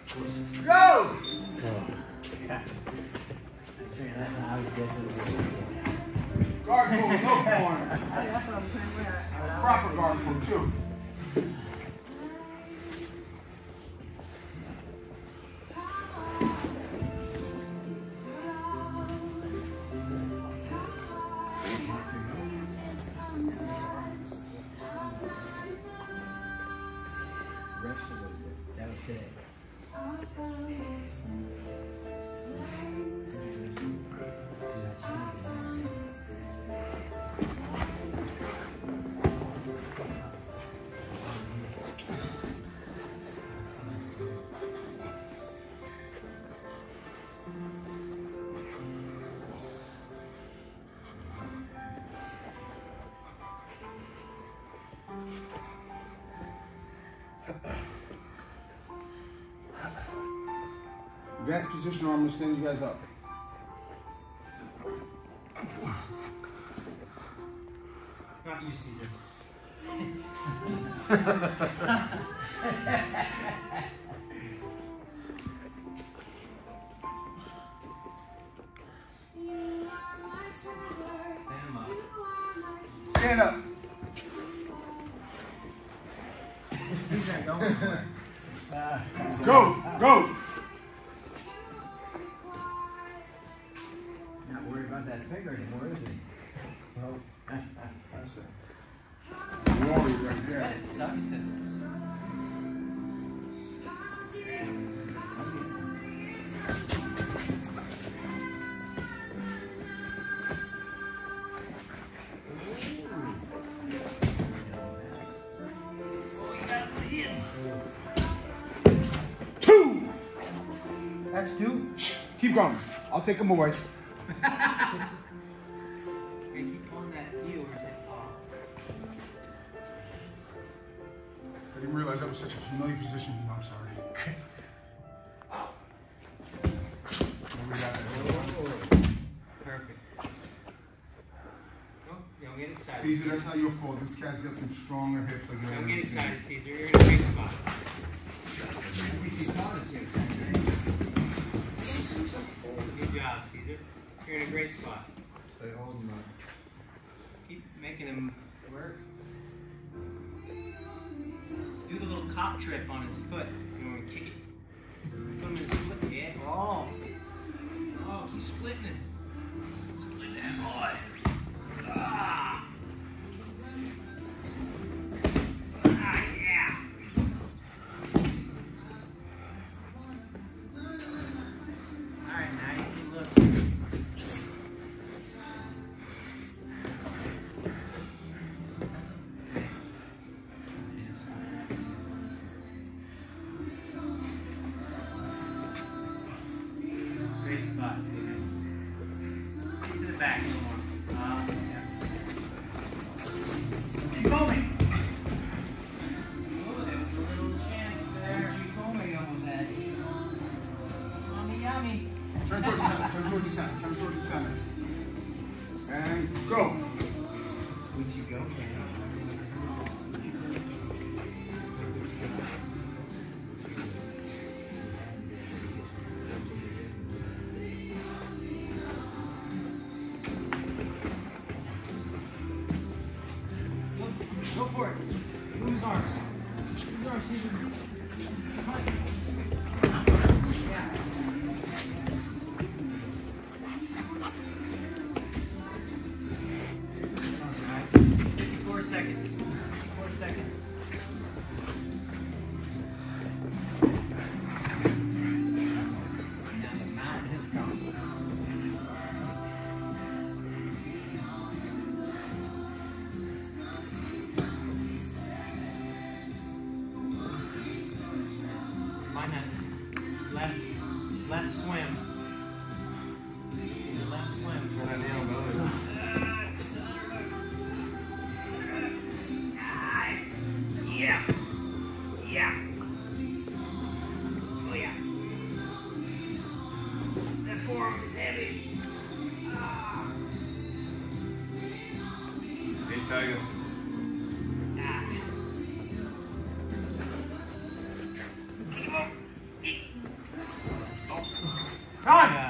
Go! Guard pull, no corners. Proper guard pull, too. That was today. Advanced position, I'm gonna stand you guys up. Not you, Caesar. Stand up. Go, go. Not worried about that finger anymore, is he? Well, that's a warrior right there. That sucks to Two. That's two. Keep going. I'll take him away. Hey, keep pulling that heel or is it off? I didn't realize that was such a familiar position. I'm sorry. Perfect. Oh, don't get excited. Caesar, that's not your fault. This cat's got some stronger hips. Like Don't get excited, Caesar. You're in a great spot. Good job, Caesar. You're in a great spot. Stay holding on. Keep making him work. Do the little cop trip on his foot. You want to kick it. Put him in his foot. Yeah. Oh. Oh, keep splitting it. Split that boy. Ah. Ah, yeah. All right, now you can look. Great spot, Caesar. Get to the back a little more. Yeah. Keep going. Oh, there was a little chance there. Keep going, almost had. Yummy, yummy. Turn towards the center. Turn towards the center. Turn towards the center. And go. Would you go? Go for it. Move his arms. Move his arms, Caesar. Come on. Yeah. 54 seconds. 54 seconds. Now the mountain has come. Find that left swim. The left swim. Got that nail belly. Yeah. Yeah. Oh yeah. That forearm is heavy. Ah. Hey, Tiger. Ah. Keep on. Time.